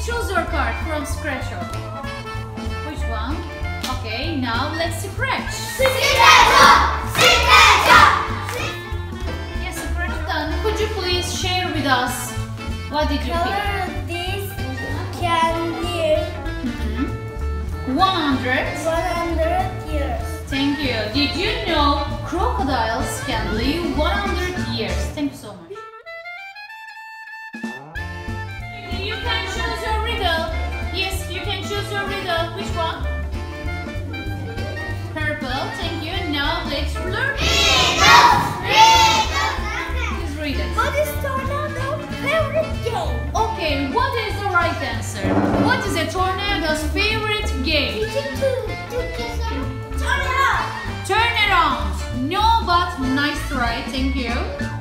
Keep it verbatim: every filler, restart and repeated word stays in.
choose your card from Scratch Off. Which one? Okay, now let's scratch. Scratch Off! Scratch Off! Yes, scratch done. Could you please share with us what did you pick? Color this candy. Mm-hmm. one hundred. one hundred years. Thank you. Did you know crocodiles can live one hundred years? Thank you so much. You can choose your riddle. Yes, you can choose your riddle. Which one? Purple. Thank you. Now let's learn. Riddles! Riddles! Please read it. What is tornado's favorite game? Okay, what is the right answer? What is a tornado's favorite game? Turn it on! Turn around. No, but nice try. Thank you.